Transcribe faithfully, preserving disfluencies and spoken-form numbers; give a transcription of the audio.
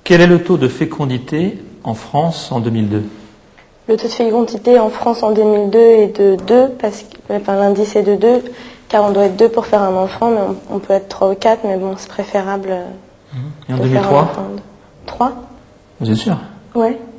Quel est le taux de fécondité en France en deux mille deux? Le taux de fécondité en France en deux mille deux est de deux, parce que enfin, l'indice est de deux, car on doit être deux pour faire un enfant, mais on, on peut être trois ou quatre, mais bon, c'est préférable. Et en de deux mille trois? faire un enfant. trois? Vous êtes sûr? Ouais.